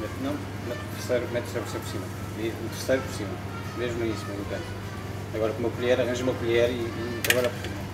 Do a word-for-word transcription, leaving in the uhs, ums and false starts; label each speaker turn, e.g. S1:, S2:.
S1: Mete, não, mete o terceiro, mete o terceiro por cima. E o terceiro por cima. Mesmo isso, mesmo canto. Agora com uma colher, arranja uma colher e, e agora por cima.